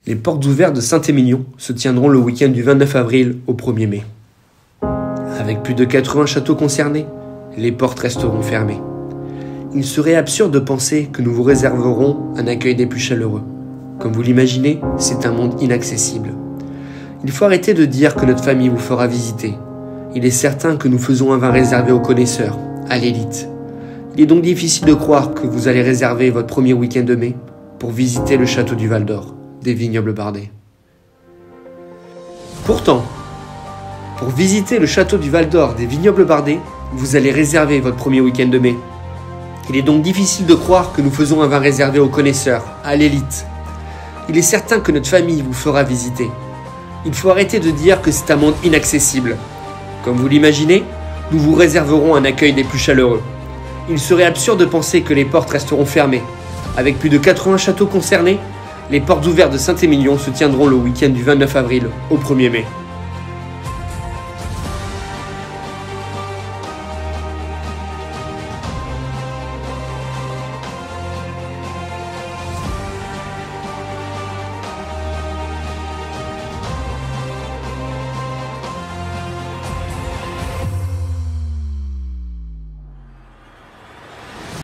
Les portes ouvertes de Saint-Émilion se tiendront le week-end du 29 avril au 1er mai. Avec plus de 80 châteaux concernés, les portes resteront fermées. Il serait absurde de penser que nous vous réserverons un accueil des plus chaleureux. Comme vous l'imaginez, c'est un monde inaccessible. Il faut arrêter de dire que notre famille vous fera visiter. Il est certain que nous faisons un vin réservé aux connaisseurs, à l'élite. Il est donc difficile de croire que vous allez réserver votre premier week-end de mai pour visiter le château du Val d'Or, des Vignobles Bardés. Pourtant, pour visiter le château du Val d'Or des Vignobles Bardés, vous allez réserver votre premier week-end de mai. Il est donc difficile de croire que nous faisons un vin réservé aux connaisseurs, à l'élite. Il est certain que notre famille vous fera visiter. Il faut arrêter de dire que c'est un monde inaccessible. Comme vous l'imaginez, nous vous réserverons un accueil des plus chaleureux. Il serait absurde de penser que les portes resteront fermées. Avec plus de 80 châteaux concernés, les portes ouvertes de Saint-Émilion se tiendront le week-end du 29 avril au 1er mai.